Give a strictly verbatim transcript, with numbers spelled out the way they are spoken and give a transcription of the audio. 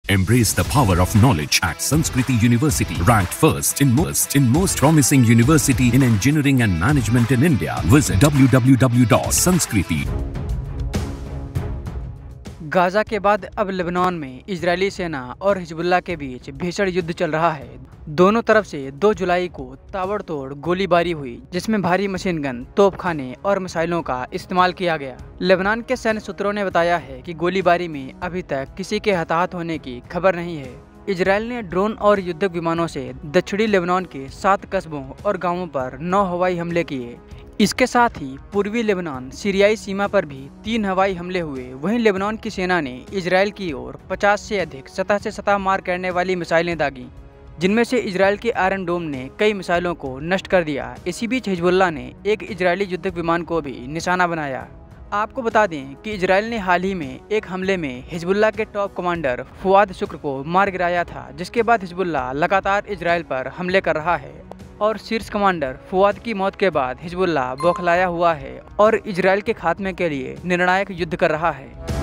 Embrace the power of knowledge at Sanskriti University, ranked first in most in most promising university in engineering and management in India. Visit w w w dot sanskriti. Gaza के बाद अब Lebanon में Israeli सेना और Hezbollah के बीच भीषण युद्ध चल रहा है। दोनों तरफ से दो जुलाई को ताबड़तोड़ गोलीबारी हुई, जिसमें भारी मशीन गन, तोपखाने और मिसाइलों का इस्तेमाल किया गया। लेबनान के सैन्य सूत्रों ने बताया है कि गोलीबारी में अभी तक किसी के हताहत होने की खबर नहीं है। इजरायल ने ड्रोन और युद्धक विमानों से दक्षिणी लेबनान के सात कस्बों और गांवों पर नौ हवाई हमले किए। इसके साथ ही पूर्वी लेबनान सीरियाई सीमा पर भी तीन हवाई हमले हुए। वहीं लेबनान की सेना ने इजरायल की ओर पचास से अधिक सतह से सतह मार करने वाली मिसाइलें दागी, जिनमें से इजरायल के आयरन डोम ने कई मिसाइलों को नष्ट कर दिया। इसी बीच हिजबुल्लाह ने एक इजरायली युद्धक विमान को भी निशाना बनाया। आपको बता दें कि इजरायल ने हाल ही में एक हमले में हिजबुल्लाह के टॉप कमांडर फुआद शुक्र को मार गिराया था, जिसके बाद हिजबुल्लाह लगातार इजरायल पर हमले कर रहा है और शीर्ष कमांडर फुआद की मौत के बाद हिजबुल्लाह बौखलाया हुआ है और इजरायल के खात्मे के लिए निर्णायक युद्ध कर रहा है।